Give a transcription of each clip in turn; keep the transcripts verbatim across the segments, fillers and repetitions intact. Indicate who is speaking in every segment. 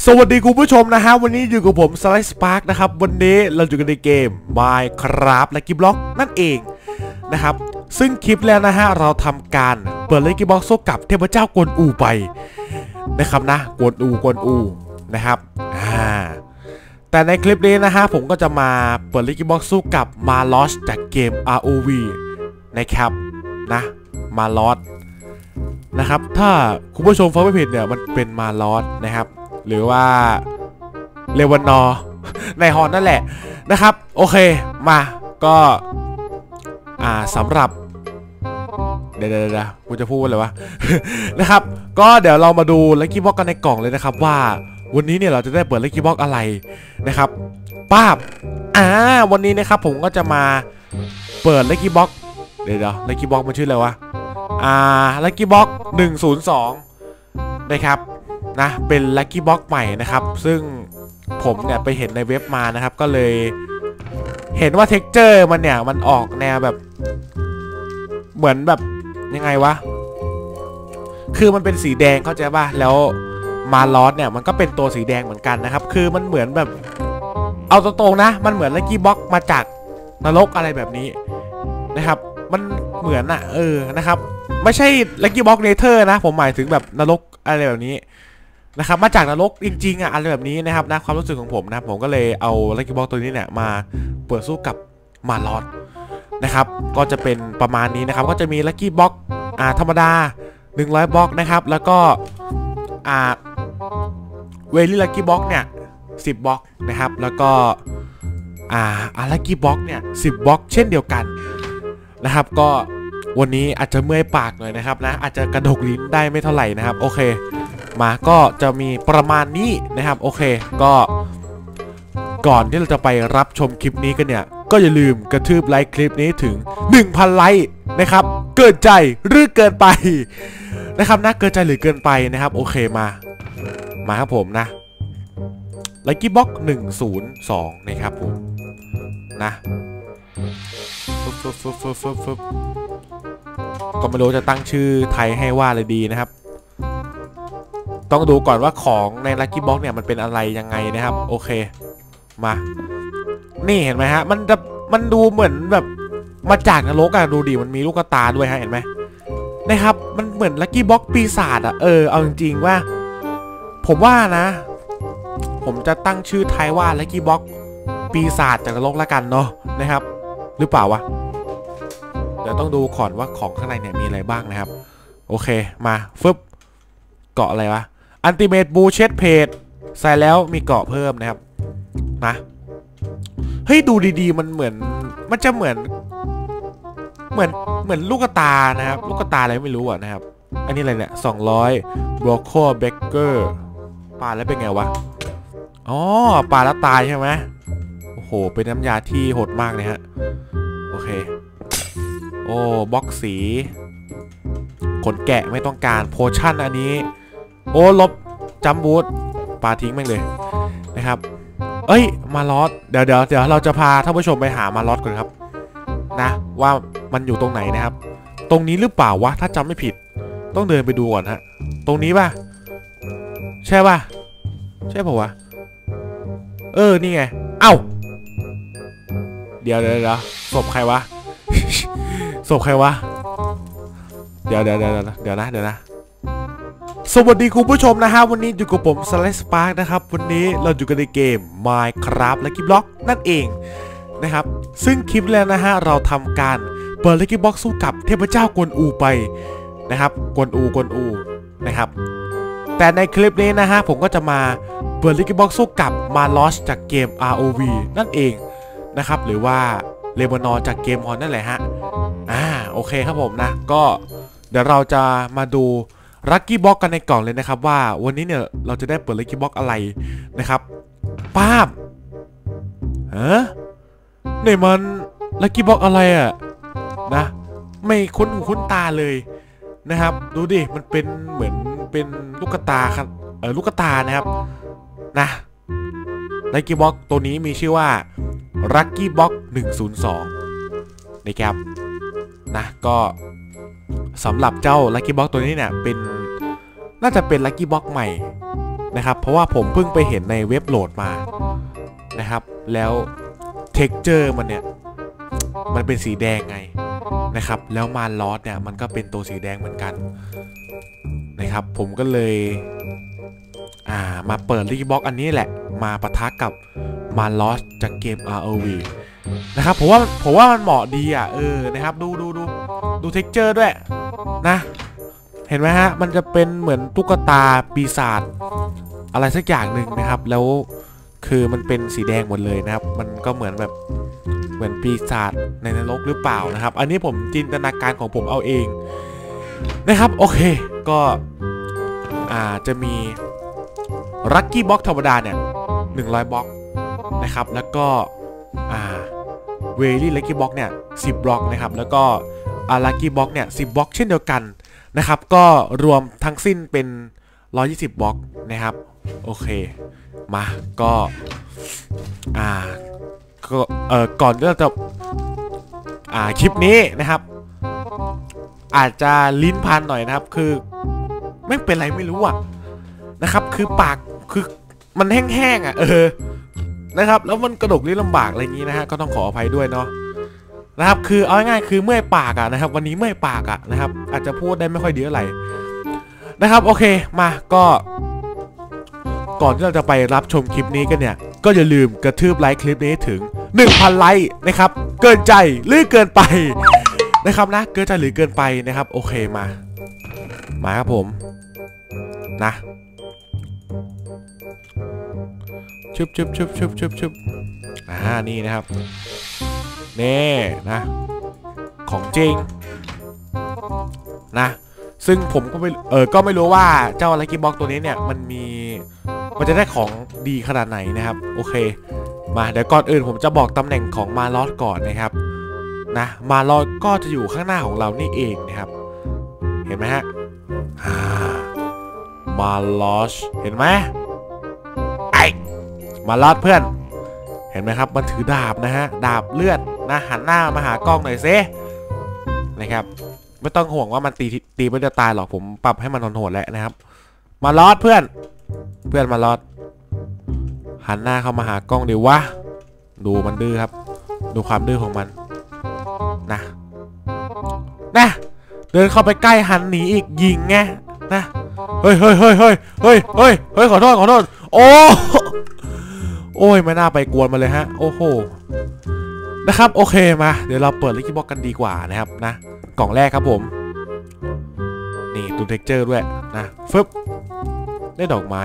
Speaker 1: สวัสดีคุณผู้ชมนะฮะวันนี้อยู่กับผมสไลด์สปาร์กนะครับวันนี้เราอยู่กันในเกม Minecraft Lucky Block นั่นเองนะครับซึ่งคลิปแล้วนะฮะเราทำการเปิด Lucky Block สู้กับเทพเจ้ากวนอูไปนะครับนะกวนอูกวนอูนะครับอ่าแต่ในคลิปนี้นะฮะผมก็จะมาเปิด Lucky Block สู้กับมาลอสจากเกม อาร์ โอ วี นะครับนะมาลอสนะครับถ้าคุณผู้ชมฟังไม่ผิดเนี่ยมันเป็นมาลอสนะครับหรือว่าเลวานอร์ในฮอนนั่นแหละนะครับโอเคมาก็อ่าสำหรับเดี๋ยวเดี๋ยวกูจะพูดว่าอะไรวะ นะครับก็เดี๋ยวเรามาดูลัคกี้บ็อกกันในกล่องเลยนะครับว่าวันนี้เนี่ยเราจะได้เปิดลัคกี้บ็อกอะไรนะครับป้าบอ่าวันนี้นะครับผมก็จะมาเปิดลัคกี้บ็อกเดี๋ยวเดี๋ยวลัคกี้บ็อกมันชื่ออะไรวะอ่าลัคกี้บ็อกหนึ่งศูนย์สองนะครับนะเป็นลัคกี้บ็อกใหม่นะครับซึ่งผมเนี่ยไปเห็นในเว็บมานะครับก็เลยเห็นว่าเท็กเจอร์มันเนี่ยมันออกแนวแบบเหมือนแบบยังไงวะคือมันเป็นสีแดงเข้าใจป่ะแล้วมาลอสเนี่ยมันก็เป็นตัวสีแดงเหมือนกันนะครับคือมันเหมือนแบบเอาตรงๆนะมันเหมือนลัคกี้บ็อกมาจากนรกอะไรแบบนี้นะครับมันเหมือนอ่ะเออนะครับไม่ใช่ลัคกี้บ็อกเนเธอร์นะผมหมายถึงแบบนรกอะไรแบบนี้นะครับมาจากนรกจริงๆอ่ะอะไรแบบนี้นะครับนะความรู้สึกของผมนะผมก็เลยเอาลัคกี้บ็อกตัวนี้เนี่ยมาเปิดสู้กับมาลอสนะครับก็จะเป็นประมาณนี้นะครับก็จะมีลัคกี้บ็อกอ่าธรรมดาหนึ่งร้อยบล็อกนะครับแล้วก็อ่าเวลี่ลัคกี้บ็อกเนี่ยสิบบล็อกนะครับแล้วก็อ่าอาลัคกี้บ็อกเนี่ยสิบบล็อกเช่นเดียวกันนะครับก็วันนี้อาจจะเมื่อยปากหน่อยนะครับนะอาจจะกระดกลิ้นได้ไม่เท่าไหร่นะครับโอเคมาก็จะมีประมาณนี้นะครับโอเคก็ก่อนที่เราจะไปรับชมคลิปนี้กันเนี่ยก็อย่าลืมกระทืบไลค์คลิปนี้ถึง หนึ่งพัน ไลค์นะครับเกินใจหรือเกินไปนะครับนะเกินใจหรือเกินไปนะครับโอเคมามาครับผมนะลัคกี้บ็อกหนึ่งศูนย์สองนะครับผมนะฟึบฟึบฟึบฟึบฟึบฟึบก็ไม่รู้จะตั้งชื่อไทยให้ว่าอะไรดีนะครับต้องดูก่อนว่าของในลัคกี้บ็อกเนี่ยมันเป็นอะไรยังไงนะครับโอเคมานี่เห็นไหมฮะมันจะมันดูเหมือนแบบมาจากนรกอะดูดิมันมีลูกตาด้วยฮะเห็นไหมนะครับมันเหมือนลัคกี้บ็อกปีศาจอะเออเอาจริงๆว่าผมว่านะผมจะตั้งชื่อไทยว่าลัคกี้บ็อกปีศาจจากนรกละกันเนาะนะครับหรือเปล่าวะเดี๋ยวต้องดูก่อนว่าของข้างในเนี่ยมีอะไรบ้างนะครับโอเคมาฟึบเกาะอะไรวะอันติเมตบูเชตเพจใส่แล้วมีเกาะเพิ่มนะครับนะเฮ้ยดูดีๆมันเหมือนมันจะเหมือนเหมือนเหมือนลูกตานะครับลูกตาอะไรไม่รู้อ่ะนะครับอันนี้อะไรเนี่ยสองร้อยบรอกโคเบเกอร์ปลาแล้วเป็นไงวะอ๋อปลาแล้วตายใช่ไหมโอ้โหเป็นน้ำยาที่โหดมากเลยฮะโอเคโอ้บล็อกสีขนแกะไม่ต้องการโพชั่นอันนี้โอ้ลบจัมบูทปลาทิ้งแม่งเลยนะครับเอ้ยมาลอสเดี๋ยวเดี๋ยวเดี๋ยวเราจะพาท่านผู้ชมไปหามาลอสก่อนครับนะว่ามันอยู่ตรงไหนนะครับตรงนี้หรือเปล่าวะถ้าจำไม่ผิดต้องเดินไปดูก่อนฮะตรงนี้ป่ะใช่ป่ะใช่ป่ะวะเออนี่ไงเอ้าเดี๋ยวเดี๋ยวเดี๋ยวศพใครวะ ศพใครวะเดี๋ยวเดี๋ยวเดี๋ยวเดี๋ยวนะเดี๋ยวนะสวัสดีคุณผู้ชมนะฮะวันนี้อยู่กับผมสไลด์สปาร์กนะครับวันนี้เราอยู่กันในเกม Minecraft Lucky Block นั่นเองนะครับซึ่งคลิปแล้วนะฮะเราทำการเปิด Lucky Block สู้กับเทพเจ้ากวนอูไปนะครับกวนอูกวนอูนะครับแต่ในคลิปนี้นะฮะผมก็จะมาเปิด Lucky Block สู้กับมาลอสจากเกม อาร์ โอ วี นั่นเองนะครับหรือว่าเลวานอร์จากเกมฮอนนั่นแหละฮะอ่าโอเคครับผมนะก็เดี๋ยวเราจะมาดูลัคกี้บ็อกกันในกล่องเลยนะครับว่าวันนี้เนี่ยเราจะได้เปิดลัคกี้บ็อกอะไรนะครับป้าบเฮ้ยนี่มันลัคกี้บ็อกอะไรอ่ะนะไม่คุ้นหูคุ้นตาเลยนะครับดูดิมันเป็นเหมือนเป็นลูกตาครับเออลูกตานะครับนะลัคกี้บ็อกตัวนี้มีชื่อว่าลัคกี้บ็อกหนึ่งศูนย์สองนะครับนะก็สำหรับเจ้าลัคกี้บ็อกตัวนี้เนี่ยเป็นน่าจะเป็นลัคกี้บ็อกใหม่นะครับเพราะว่าผมเพิ่งไปเห็นในเว็บโหลดมานะครับแล้วเท็กเจอร์มันเนี่ยมันเป็นสีแดงไงนะครับแล้วมารลอสเนี่ยมันก็เป็นตัวสีแดงเหมือนกันนะครับผมก็เลยอ่ามาเปิดลิกบ็อกอันนี้แหละมาปะทะกับมารลอสจากเกม อาร์ โอ วี นะครับผมว่าผมว่ามันเหมาะดีอ่ะเออนะครับดูดูดูดูเท็กเจอร์ด้วยนะเห็นไหมฮะมันจะเป็นเหมือนตุ๊กตาปีศาจอะไรสักอย่างหนึ่งนะครับแล้วคือมันเป็นสีแดงหมดเลยนะครับมันก็เหมือนแบบเหมือนปีศาจในนรกหรือเปล่านะครับอันนี้ผมจินตนาการของผมเอาเองนะครับโอเคก็อ่าจะมีลัคกี้บ็อกธรรมดาเนี่ยหนึ่งร้อยบล็อกนะครับแล้วก็อ่าเวลี่ลัคกี้บ็อกเนี่ยสิบบล็อกนะครับแล้วก็อาลัคกี้บ็อกเนี่ยสิบบล็อกเช่นเดียวกันนะครับก็รวมทั้งสิ้นเป็นหนึ่งร้อยยี่สิบบล็อกนะครับโอเคมาก็อ่าก็เอ่อก่อนที่เราจะอ่าคลิปนี้นะครับอาจจะลิ้นพันหน่อยนะครับคือไม่เป็นไรไม่รู้อ่ะนะครับคือปากคือมันแห้งๆอ่ะเออนะครับแล้วมันกระดกลิ้นลำบากอะไรอย่างนี้นะฮะก็ต้องขออภัยด้วยเนาะนะครับคือเอาง่ายๆคือเมื่อยปากอ่ะนะครับวันนี้เมื่อยปากอ่ะนะครับอาจจะพูดได้ไม่ค่อยดีเท่าไหร่นะครับโอเคมาก็ก่อนที่เราจะไปรับชมคลิปนี้กันเนี่ยก็อย่าลืมกระทืบไลค์คลิปนี้ถึง หนึ่งพัน ไลค์นะครับเกินใจหรือเกินไปนะครับนะเกินใจหรือเกินไปนะครับโอเคมามาครับผมนะชุบชุบชุบชุบชุบชุบอ่านี่นะครับนี่นะของจริงนะซึ่งผมก็ไม่เออก็ไม่รู้ว่าเจ้าลัคกี้บ็อกตัวนี้เนี่ยมันมีมันจะได้ของดีขนาดไหนนะครับโอเคมาเดี๋ยวก่อนอื่นผมจะบอกตำแหน่งของมาลอสก่อนนะครับนะมาลอสก็จะอยู่ข้างหน้าของเรานี่เองนะครับเห็นไหมฮะมาลอสเห็นไหมไอมาลอสเพื่อนเห็นไหมครับมันถือดาบนะฮะดาบเลือดนะหันหน้ามาหากล้องหน่อยซินะครับไม่ต้องห่วงว่ามันตีตีไม่จะตายหรอกผมปรับให้มันโหดๆแล้วนะครับมาลอสเพื่อนเพื่อนมาลอสหันหน้าเข้ามาหากล้องดิวะดูมันดื้อครับดูความดื้อของมันนะนะเดินเข้าไปใกล้หันหนีอีกยิงไงนะเฮ้ยเฮ้ยเฮ้ยเฮ้ยเฮ้ยเฮ้ยเฮ้ยขอโทษขอโทษโอ้โอ้ยไม่น่าไปกวนมาเลยฮะโอ้โหนะครับโอเคมาเดี๋ยวเราเปิดลัคกี้บ็อกกันดีกว่านะครับนะกล่องแรกครับผมนี่ดูเท็กเจอร์ด้วยนะฟึบได้ดอกไม้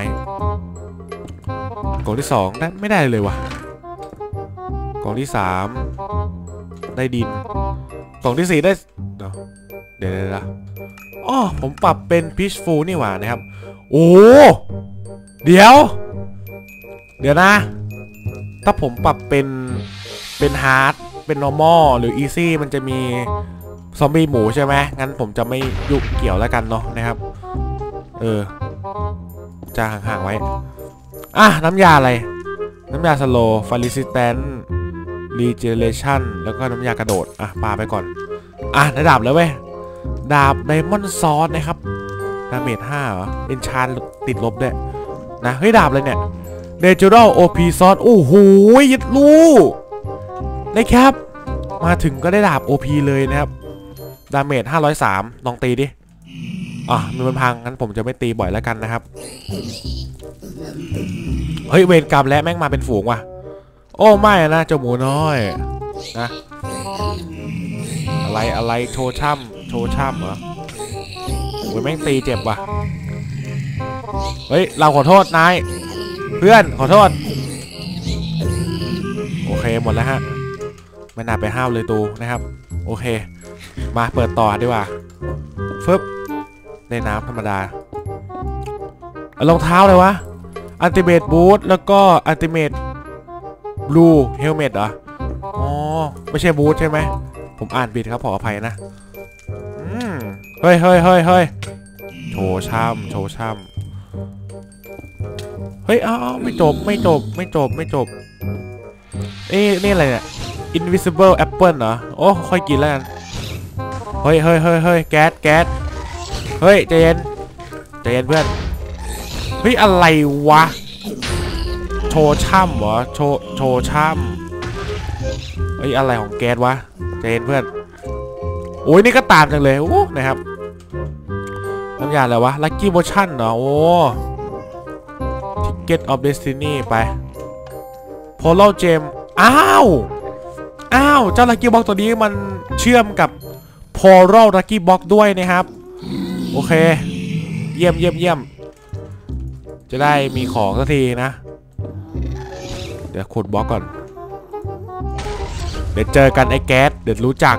Speaker 1: กล่องที่สองได้ไม่ได้เลยว่ะกล่องที่สามได้ดินกล่องที่สี่ได้เดี๋ยวเดี๋ยวอ๋อผมปรับเป็นพีชฟูลนี่หว่านะครับโอ้เดี๋ยวเดี๋ยวนะถ้าผมปรับเป็นเป็นฮาร์ดเป็น normal หรือ easy มันจะมีซอมบี้หมูใช่ไหมงั้นผมจะไม่ยุ่งเกี่ยวแล้วกันเนาะนะครับเออจะห่างๆไว้อ่ะน้ำยาอะไรน้ำยาสโลว์ฟาริซิแตนรีเจเนเรชั่นแล้วก็น้ำยากระโดดอ่ะปาไปก่อนอ่ะได้ดาบแล้วเว้ยดาบไดมอนด์ซอสนะครับดาเมจห้าเหรอเอนชานติดลบด้วยนะเฮ้ยดาบเลยเนี่ยเนเจอรัลโอพีซอสโอ้โหยัดลูนะครับมาถึงก็ได้ดาบ โอ พี เลยนะครับดาเมจห้าร้อยสามลองตีดิอ่ะมีมันพังงั้นผมจะไม่ตีบ่อยแล้วกันนะครับเฮ้ยเวรกรรมและแม่งมาเป็นฝูงว่ะโอ้ไม่นะเจ้าหมูน้อยนะอะไรอะไรโชว์ช่ำโชว์ช่ำเหรอโอ้ยแม่งตีเจ็บว่ะเฮ้ยเราขอโทษนายเพื่อนขอโทษโอเคหมดแล้วฮะไม่น่าไปห้าวเลยตูนะครับโอเคมาเปิดต่อดีกว่าฟึบในน้ำธรรมดารองเท้าเลยวะอัลติเมทบูทแล้วก็อัลติเมทบลูเฮลเมตเหรออ๋อไม่ใช่บูทใช่ไหมผมอ่านผิดครับขออภัยนะอืมเฮ้ยเฮ้ยเฮ้ยเฮ้ยโชว์ช่ำโชว์ช่ำเฮ้ยอ้าวไม่จบไม่จบไม่จบไม่จบเอ๊ะนี่อะไรเนี่ย invisible apple เหรอโอ้ค่อยกินแล้วกันเฮ้ยเฮ้ยเฮ้ยเฮ้ยแก๊สแก๊สเฮ้ยใจเย็นใจเย็นเพื่อนเฮ้ยอะไรวะโชว์ช่ำเหรอโชว์โชว์ช่ำเฮ้ยอะไรของแก๊สวะเจนเพื่อนโอ้ยนี่ก็ตามจังเลยโอ้นะครับน้ำยาอะไรวะลัคกี้โบชั่นเหรอโอ้ทิกเก็ตออฟเดสตินีไปโพลาเจมอ้าวอ้าวเจ้าลัคกี้บ็อกตัวนี้มันเชื่อมกับโพลาลัคกี้บ็อกด้วยนะครับโอเคเยี่ยมเยี่ยมเยี่ยมจะได้มีของสักทีนะเดี๋ยวขุดบล็อกก่อนเดี๋ยวเจอกันไอ้แก๊สเดี๋ยวรู้จัก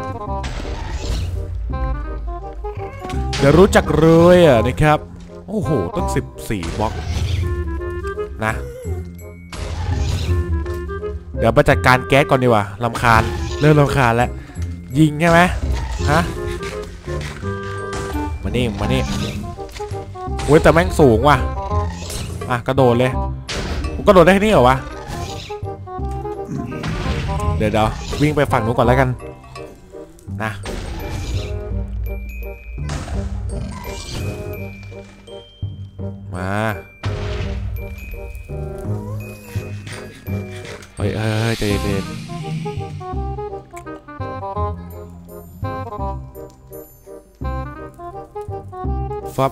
Speaker 1: เดี๋ยวรู้จักเลยอ่ะนะครับโอ้โหตั้งสิบสี่บล็อกนะเดี๋ยวไปจัดการแก๊สก่อนดีกว่าลำคาญเริ่มลำคาญแล้วยิงใช่ไหมฮะมานี่มานี่โอ้ยแต่แม่งสูงว่ะอ่ะกระโดดเลยกระโดดได้แค่นี้เหรอวะเดี๋ยวเดี๋ยววิ่งไปฝั่งนู้นก่อนแล้วกันนะมาเฮ้ยเฮ้ยใจเย็นฟับ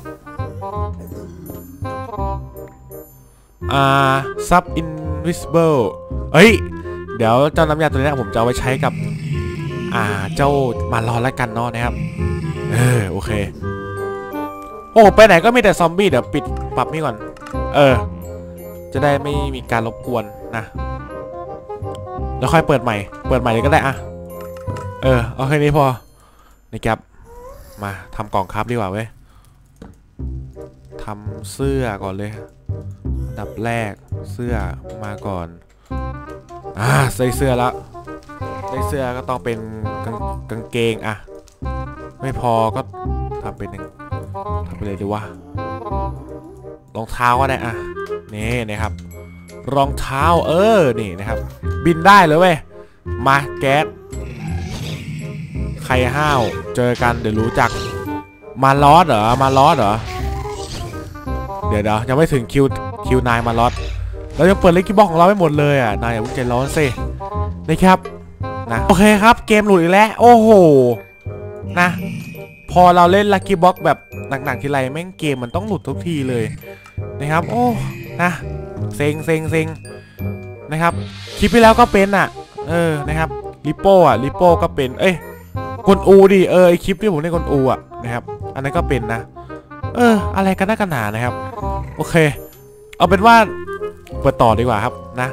Speaker 1: อ่าซับอินวิสเบิลเฮ้ยเดี๋ยวเจ้าน้ำยาตัวนี้ผมจะเอาไว้ใช้กับอ่าเจ้ามารอแล้วกันเนาะนะครับเออโอเคโอ้ไปไหนก็มีแต่ซอมบี้เดี๋ยวปิดปรับนี่ก่อนเออจะได้ไม่มีการรบกวนนะแล้วค่อยเปิดใหม่เปิดใหม่เลยก็ได้อะเออเอาแค่นี้พอนี่ครับมาทำกล่องครับดีกว่าเว้ยทำเสื้อก่อนเลยอันดับแรกเสื้อมาก่อนอ่าใส่เสื้อแล้วใส่เสื้อก็ต้องเป็นกางกางเกงอะไม่พอก็ทำเป็นหนึ่งทำไปเลยดีวะรองเท้าก็ได้อะนี่นะครับรองเท้าเออนี่นะครับบินได้เลยเว้ยมาแก๊สใครห้าวเจอกันเดี๋ยวรู้จักมาลอสเหรอมาลอสเหรอเดี๋ยวเดี๋ยวยังไม่ถึงคิวคิวนายมาลอสเราจะเปิดเลขกี้บ็อกของเราไม่หมดเลยอ่ะนายอย่าเพิ่งใจร้อนสินะครับนะโอเคครับเกมหลุดอีกแล้วโอ้โหนะพอเราเล่นลัคกี้บ็อกแบบหนักๆทีไรแม่งเกมมันต้องหลุดทุกทีเลยนะครับโอ้นะเซ็งเซ็งเซ็งนะครับคลิปที่แล้วก็เป็นอ่ะเออนะครับลิโป้อ่ะลิโป้ก็เป็นเอ้ยกวนอูดิเออไอคลิปที่ผมเล่นกวนอูอ่ะนะครับอันนั้นก็เป็นนะเอออะไรกันนักกันหนานะครับโอเคเอาเป็นว่าเปิดต่อดีกว่าครับนะ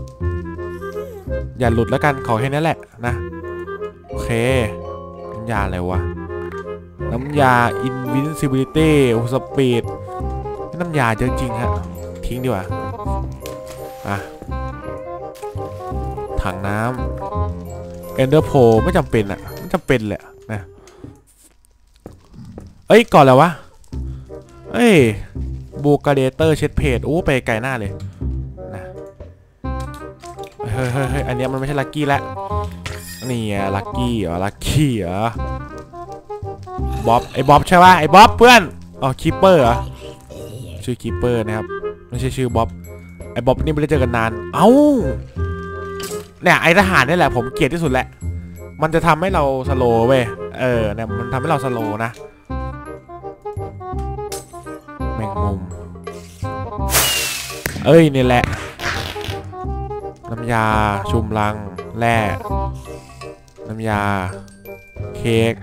Speaker 1: อย่าหลุดแล้วกันขอแค่นี้แหละนะโอเคน้ำยาอะไรวะน้ำยา invincibility speed น้ำยาเยอะจริงฮะทิ้งดีกว่าอ่ะถังน้ำ Ender Pearl ไม่จำเป็นอะไม่จำเป็นเลยนะเอ้ยก่อนแล้ววะเอ้ยบูกาเดเตอร์เช็ดเพจโอ้ไปไกลหน้าเลยนะเฮ้ยเฮ้ยเฮ้ยอันนี้มันไม่ใช่ลัคกี้แล้วนี่ไงลัคกี้เหรอลัคกี้เหรอบ๊อบไอ้บ๊อบใช่ป่ะไอ้บ๊อบเพื่อนอ๋อคีปเปอร์เหรอชื่อคีปเปอร์นะครับไม่ใช่ชื่อบ๊อบไอ้บ๊อบนี่ไม่ได้เจอกันนานเอ้าเนี่ยไอ้ทหารนี่แหละผมเกลียดที่สุดแหละมันจะทำให้เราสโลว์เว้ยเออเนี่ยมันทำให้เราสโลว์นะแมงมุมเอ้ยนี่แหละน้ำยาชุมลังแร่น้ำยาเค้ก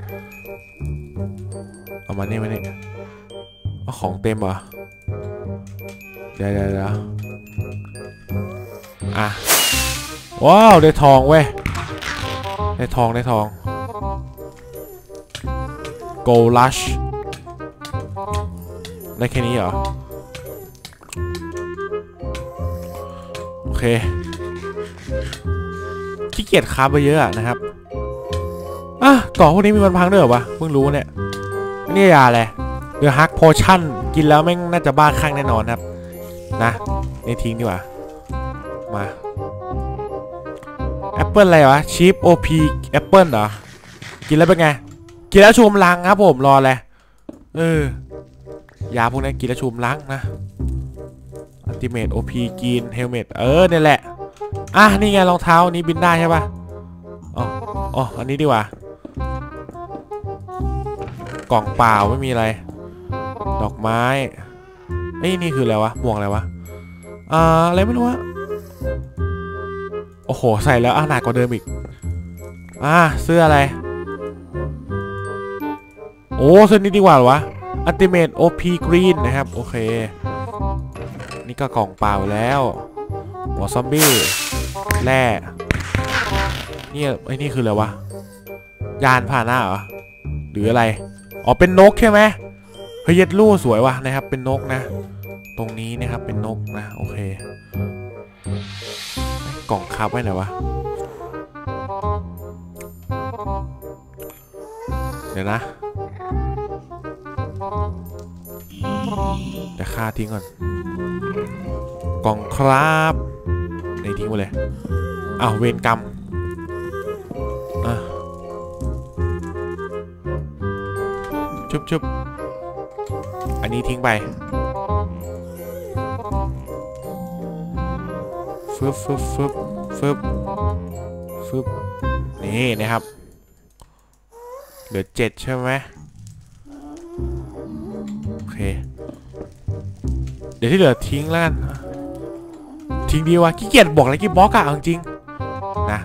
Speaker 1: เอามานี่มานี่เอาของเต็มเหรอเดี๋ยวเดี๋ยวเดี๋ยวอ่ะว้าวได้ทองเว้ยได้ทองได้ทอง Gold Rush ได้แค่นี้เหรอโอเคขี้เกียจคาบไปเยอะนะครับอ่ะกล่องพวกนี้มีมันพังด้วยเหรอวะเพิ่งรู้เนี่ยนี่ยาอะไรเรือฮักโพชั่นกินแล้วแม่งน่าจะบ้าคลั่งแน่นอนครับนะนี่ทิ้งดีกว่ามาแอปเปิลอะไรวะชีฟโอพีแอปเปิลเหรอกินแล้วเป็นไงกินแล้วชูมล้างครับผมรอเลยเออยาพวกนี้กินแล้วชูมล้างนะติเมตโอพีกินเฮลเมตเออเนี่ยแหละอ่ะนี่ไงรองเท้านี้บินได้ใช่ปะอ๋ออ๋ออันนี้ดีกว่ากล่องเปล่าไม่มีอะไรดอกไม้ไอ้นี่คืออะไรวะหมวกอะไรวะอ่าอะไรไม่รู้วะโอ้โหใส่แล้วอ่ะหนักกว่าเดิมอีกอ่าเสื้ออะไรโอ้เสื้อนี้ดีกว่าวะอัลติเมทโอพีกรีนนะครับโอเคนี่ก็กล่องเปล่าแล้วหัวซอมบี้แร่นี่ไอ้นี่คืออะไรวะยานผ่านหน้าเหรอหรืออะไรอ๋อเป็นนกใช่ไหมเฮ้ยเย็ดลู่สวยวะนะครับเป็นนกนะตรงนี้นะครับเป็นนกนะโอเคกล่องคับไว้ไหนวะเดี๋ยวนะเดี๋ยวฆ่าทิ้งก่อนกล่องครับในทิ้งไปเลยอ้าวเวรกรรมอ่ะชุบชุบอันนี้ทิ้งไปฟึบฟึบฟึบฟึบฟึบนี่นะครับเหลือเจ็ดใช่ไหมโอเคเดี๋ยวที่เหลือทิ้งแล้วกันทิ้งดีวะขี้เกียจบอกอะไรกี่บล็อกอะเอาจริงนะ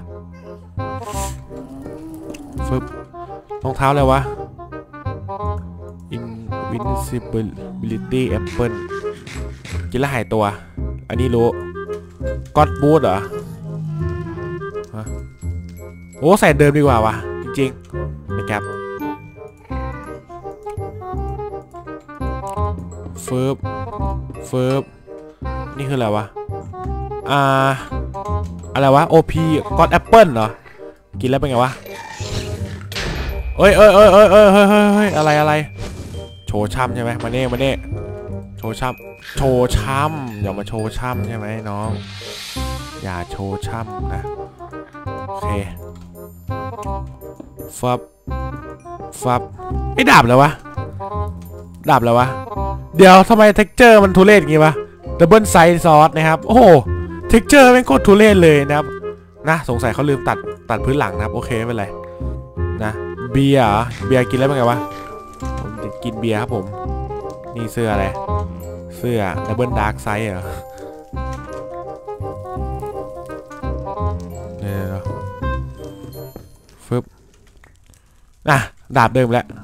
Speaker 1: ฟึบรองเท้าอะไรวะ Invincibility Apple กินแล้วหายตัวอันนี้รู้ก็อดบูทเหรอโอ้ใส่เดิมดีกว่าวะจริงๆนะครับเฟิร์บเฟิร์บนี่คืออะไรวะอ่าอะไรวะ โอ พี ก็อดแอปเปิลเหรอกินแล้วเป็นไงวะเอ้ยเอ้ยเอ้ยเอ้ยเอ้ยเฮ้ยเฮ้ยอะไรอะไรโชว์ช่ำใช่ไหมมาเน่มาเน่โชว์ช่ำโชว์ช่ำอย่ามาโชว์ช่ำใช่ไหมน้องอย่าโชว์ช่ำนะโอเคฟับฟับไอ้ดาบเลยวะดาบเลยวะเดี๋ยวทำไมเท็กเจอร์มันทุเรศอย่างงี้วะดับเบิลไซส์ซอสนะครับโอ้โหเท็กเจอร์เป็นโคตรทุเรศเลยนะครับนะสงสัยเขาลืมตัดตัดพื้นหลังนะครับโอเคไม่เป็นไรนะเบียร์เบียร์กินแล้วเป็นไงวะผมจะกินเบียร์ครับผมนี่เสื้ออะไรเสื้อดับเบิลดาร์กไซส์เหรอเนี่ยฟึบอ่ะดาบเดิมแล้ว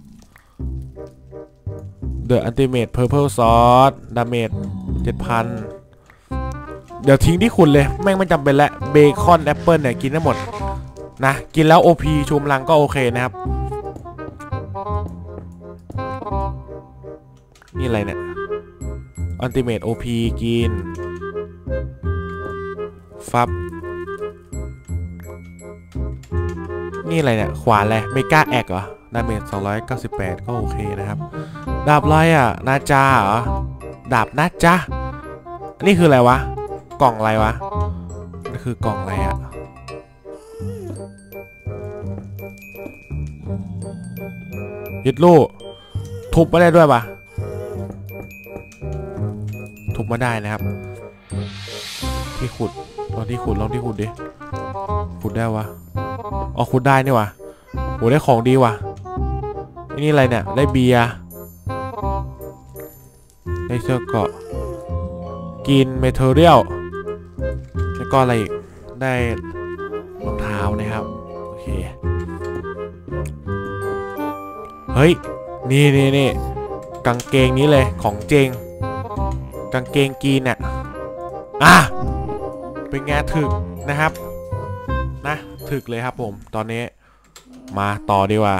Speaker 1: The Ultimate Purple Sword ดาเมจ เจ็ดพัน เดี๋ยวทิ้งที่คุณเลยแม่งไม่จำเป็นแล้วเบคอนแอปเปิลเนี่ยกินได้หมดนะกินแล้ว โอ พี ชูมลังก็โอเคนะครับนี่อะไรเนี่ย Ultimate โอ พี กินฟับนี่อะไรเนี่ยขวานอะไรเมกาแอกเหรอดาเมจสองร้อยเก้าสิบแปดก็โอเคนะครับดาบอะไรอ่ะนาจาเหรอดาบนาจานี่คืออะไรวะกล่องอะไรวะนี่คือกล่องอะไรอ่ะยึดลูกทุบมาได้ด้วยปะทุบมาได้นะครับที่ขุดลองที่ขุดลองที่ขุดดิขุดได้วะอ๋อขุดได้นี่วะโหได้ของดีวะนี่อะไรเนี่ยได้เบียร์ได้เสื้อเกราะกินเมทัลเรียลแล้วก็อะไรอีกได้รองเท้านะครับโอเคเฮ้ยนี่นี่นี่กางเกงนี้เลยของเจงกางเกงกีนเนี่ยอ่ะเป็นไงถึกนะครับนะถึกเลยครับผมตอนนี้มาต่อดีกว่า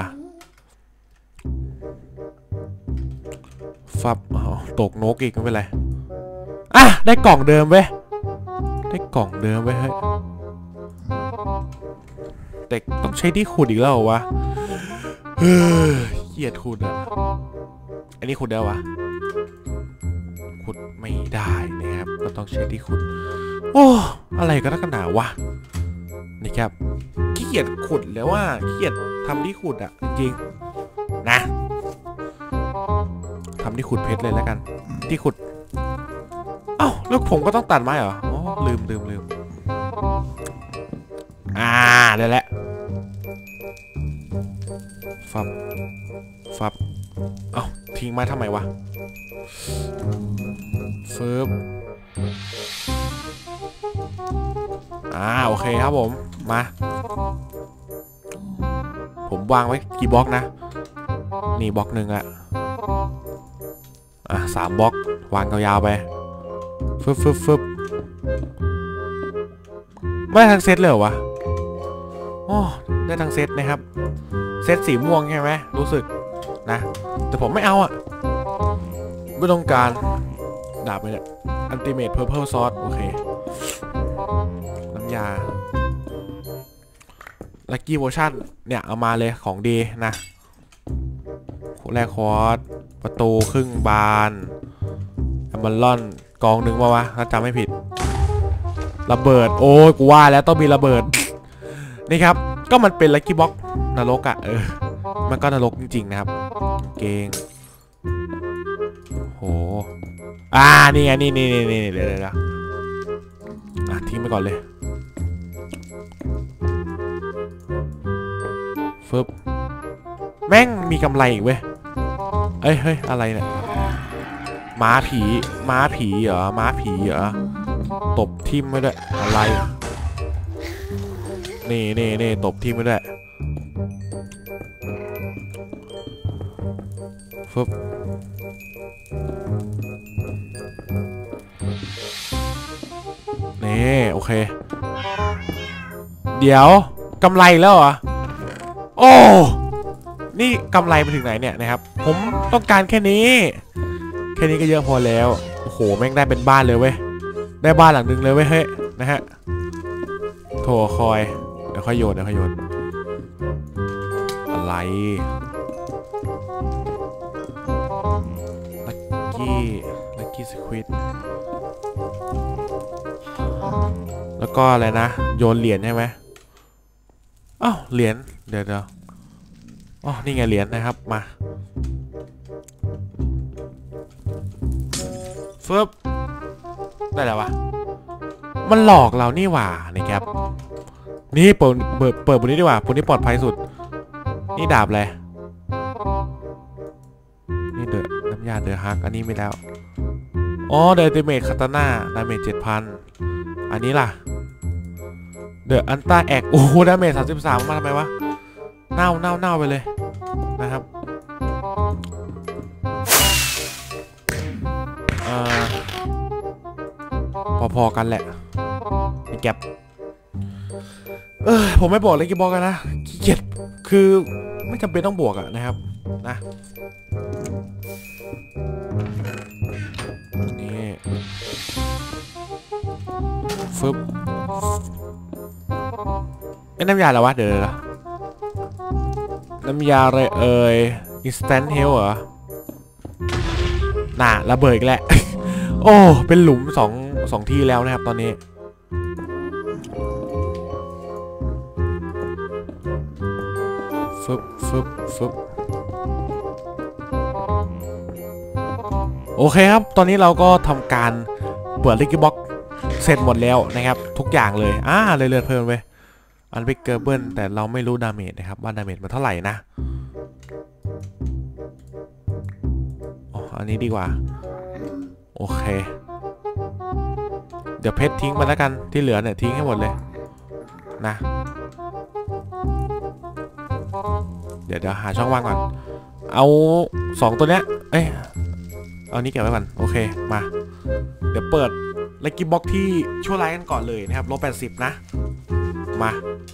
Speaker 1: ฟับตกนกอีกไม่เป็นไรอ่ะได้กล่องเดิมเว้ยได้กล่องเดิมเว้ยเฮ้ยแต่ต้องใช้ที่ขุดอีกแล้วเหรอวะเฮ้ยเกียดขุดอ่ะอันนี้ขุดได้วะขุดไม่ได้นะครับก็ต้องใช้ที่ขุดโอ้อะไรก็นักหนาวะนี่ครับขี้เกียจขุดแล้วว่าขี้เกียจทำที่ขุดอ่ะจริงๆนะทำที่ขุดเพชรเลยแล้วกันที่ขุดออ้าแล้วผมก็ต้องตัดไม้เหรออ๋อลืมลืมลืมอ่าเดี๋ยวแหละฟับฟับเอ้าทิ้งไม้ทำไมวะฟึบอ่าโอเคครับผมมาผมวางไว้กี่บล็อกนะนี่บล็อกหนึ่งอะอ่ะสามบล็อกวางยาวๆไปฟึบฟึบฟึบไม่ได้ทั้งเซตเลยเหรอวะโอ้ได้ทั้งเซตนะครับเซตสีม่วงใช่ไหมรู้สึกนะแต่ผมไม่เอาอะไม่ต้องการดาบไปเนี่ยอันติเมทเพอร์เพลซอสโอเคน้ำยาลัคกี้โวชั่นเนี่ยเอามาเลยของดีนะแรกคอร์สประตูครึ่งบานแอมเบลลอนกองหนึ่งป่าวะถ้าจำไม่ผิดระเบิดโอ้ยกูว่าแล้วต้องมีระเบิด นี่ครับก็มันเป็นลัคกี้บ็อกนรกอะเออมันก็นรกจริงๆนะครับเก่งโหอ่านี่ไงนี่นี่นี่นี่เดี๋ยวเดี๋ยวอ่ะทิ้งไปก่อนเลยฟึบแม่งมีกำไรอีกเว้ยเอ้ยเฮ้ยอะไรเนี่ยม้าผีม้าผีเหรอม้าผีเหรอตบทิ่มไม่ด้วยอะไรนี่นี่นี่ตบทิ่มไม่ด้วยฟึบนี่โอเคเดี๋ยวกำไรแล้วเหรอโอ้นี่กำไรไปถึงไหนเนี่ยนะครับผมต้องการแค่นี้แค่นี้ก็เยอะพอแล้วโอ้โหแม่งได้เป็นบ้านเลยเว้ยได้บ้านหลังนึงเลยเว้ยเฮ้ยนะฮะโถคอยเดี๋ยวค่อยโยนเดี๋ยวค่อยโยนอะไรลัคกี้ลัคกี้สควิดแล้วก็อะไรนะโยนเหรียญใช่ไหมอ้าวเหรียญเดี๋ยวเดี๋ยวอ๋อนี่ไงเหรียญนะครับมาฟึบได้แล้ววะมันหลอกเรานี่หว่านี่ครับนี่เปิดเปิดเปิดบนนี้ดีกว่าบนนี้ปลอดภัยสุดนี่ดาบอะไรนี่เดอะน้ำยาเดอะฮักอันนี้ไม่แล้วอ๋อเดอะอัลติเมทคาตาน่าดาเมจเจ็ดพันอันนี้ล่ะเดอะอันต้าแอกโอ้โหดาเมจสามสิบสามมาทำไมวะเน่าเน่าเน่าไปเลยนะครับพอๆกันแหละมีแก็บเออผมไม่บอกเลยกี่บอกกันนะขี้เกียจคือไม่จำเป็นต้องบวกอะนะครับนะนี่ฟึบไอ้น้ำยาอะไรวะเดี๋ยวน้ำยาอะไรเอ่ย instant heal เหรอน่ะระเบิดอีกแหละ โอ้เป็นหลุมสองสองที่แล้วนะครับตอนนี้ฟึบฟึบฟึบโอเคครับตอนนี้เราก็ทำการเปิดลัคกี้บ็อกเสร็จหมดแล้วนะครับทุกอย่างเลยอ่าเลยเลือดเพิ่มไปอันเบเกอร์เบิลแต่เราไม่รู้ดาเมจนะครับว่าดาเมจมันเท่าไหร่นะอ๋ออันนี้ดีกว่าโอเคเดี๋ยวเพชรทิ้งไปแล้วกันที่เหลือเนี่ยทิ้งให้หมดเลยนะเดี๋ยวเดี๋ยวหาช่องว่างก่อนเอาสองตัวเนี้ยเอ้ยเอานี้เก็บไว้ก่อนโอเคมาเดี๋ยวเปิดลัคกี้บ็อกที่ชั่วร้ายกันก่อนเลยนะครับลบแปดสิบนะมา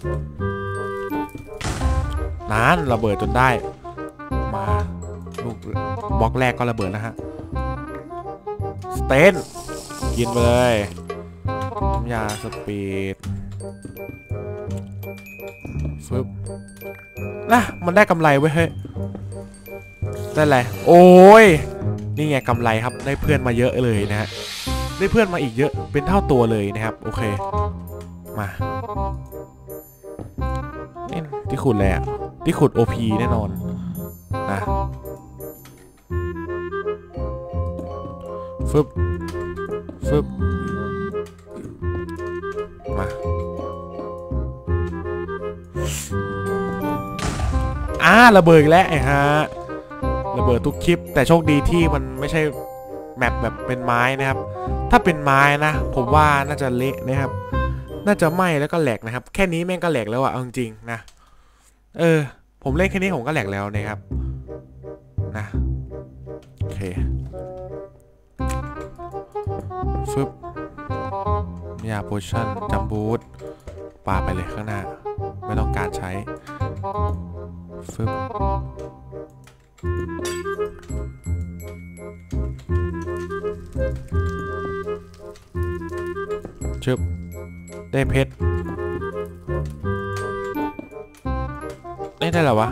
Speaker 1: นั้นระเบิดจนได้มาลูกบล็อกแรกก็ระเบิดแล้วฮะสเตนกินไปเลยน้ำยาสปีดฟึบนะมันได้กำไรเว้ยเฮ้ยได้อะไรโอ้ยนี่ไงกำไรครับได้เพื่อนมาเยอะเลยนะฮะได้เพื่อนมาอีกเยอะเป็นเท่าตัวเลยนะครับโอเคมานี่ที่ขุดแหละที่ขุด โอ พี แน่นอนนะฟึบฟฟึบมาอ่าระเบิดแล้วไอ้ฮะระเบิดทุกคลิปแต่โชคดีที่มันไม่ใช่แมปแบบเป็นไม้นะครับถ้าเป็นไม้นะผมว่าน่าจะเละนะครับน่าจะไหม้แล้วก็แหลกนะครับแค่นี้แม่งก็แหลกแล้วอะเอาจริงๆนะเออผมเล่นแค่นี้ผมก็แหลกแล้วนะครับนะโอเคฟึบยาโพชั่นจัมบูทปาไปเลยข้างหน้าไม่ต้องการใช้ฟึบชึบได้เพชรได้ได้หรอวะ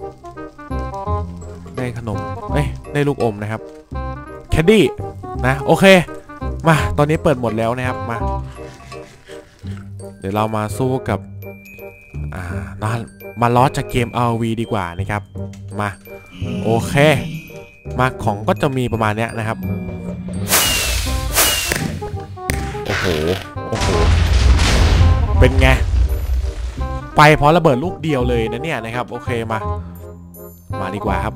Speaker 1: ได้ขนมเอ้ยได้ลูกอมนะครับแคนดี้นะโอเคมาตอนนี้เปิดหมดแล้วนะครับมาเดี๋ยวเรามาสู้กับอ่ามามาล้อจากเกม อาร์ โอ วี ดีกว่านะครับมาโอเคมาของก็จะมีประมาณเนี้ยนะครับโอ้โหโอ้โหเป็นไงไปเพราะระเบิดลูกเดียวเลยนะเนี่ยนะครับโอเคมามาดีกว่าครับ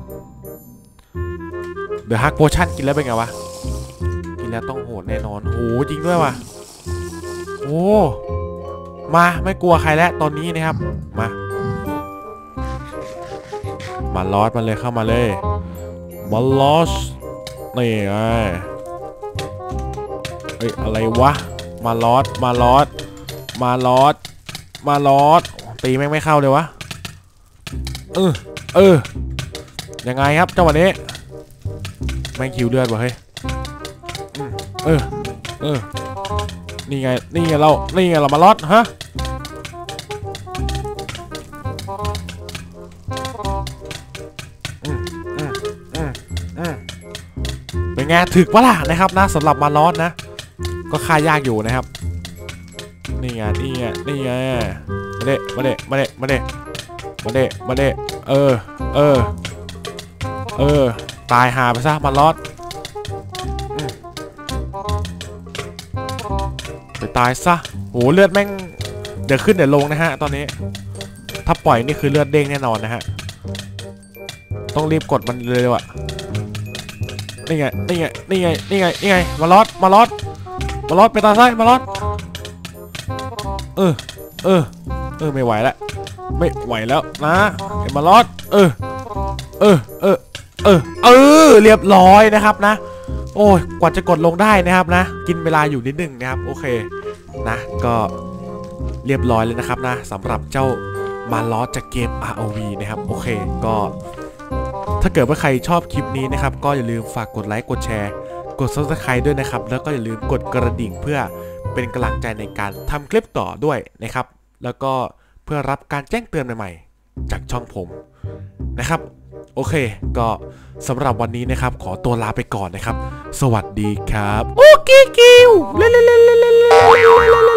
Speaker 1: เดอะฮักโพชั่นกินแล้วเป็นไงวะกินแล้วต้องโหดแน่นอนโอ้จริงด้วยว่ะโอ้มาไม่กลัวใครแล้วตอนนี้นะครับมามาลอสมาเลยเข้ามาเลยมาลอสนี่ไงเอ้ยอะไรวะมาลอสมาลอสมาลอสมาลอสตีแม่งไม่เข้าเลยวะเออเออยังไงครับจังหวะนี้แม่งคิวเลือดวะเฮ้ยเออเออนี่ไงนี่ไงเรานี่ไงเรามาลอสฮะเป็นไงถึกปะล่ะนะครับนะสำหรับมาลอสนะก็ค่ายากอยู่นะครับนี่ไงนี่ไงนี่ไงมาเดะมาเดะมาเดะมาเดะมาเดะมาเดะเออเออเออตายหาไปซะมาลอสไปตายซะโหเลือดแม่งเดี๋ยวขึ้นเดี๋ยวลงนะฮะตอนนี้ถ้าปล่อยนี่คือเลือดเด้งแน่นอนนะฮะต้องรีบกดมันเลยว่ะนี่ไงนี่ไงนี่ไงนี่ไงนี่ไงมาลอสมาลอสมาลอสไปตาซ้ายมาลอสเออเออเออไม่ไหวแล้วไม่ไหวแล้วนะไอ้มาลอสเออเออเออเออเออเรียบร้อยนะครับนะโอ้ยกว่าจะกดลงได้นะครับนะกินเวลาอยู่นิดนึงนะครับโอเคนะก็เรียบร้อยเลยนะครับนะสำหรับเจ้ามาลอสจากเกม อาร์ โอ วี นะครับโอเคก็ถ้าเกิดว่าใครชอบคลิปนี้นะครับก็อย่าลืมฝากกดไลค์กดแชร์กด ซับสไครบ์ ด้วยนะครับแล้วก็อย่าลืมกดกระดิ่งเพื่อเป็นกำลังใจในการทำคลิปต่อด้วยนะครับแล้วก็เพื่อรับการแจ้งเตือนใหม่ๆจากช่องผมนะครับโอเคก็สำหรับวันนี้นะครับขอตัวลาไปก่อนนะครับสวัสดีครับโอเคคิว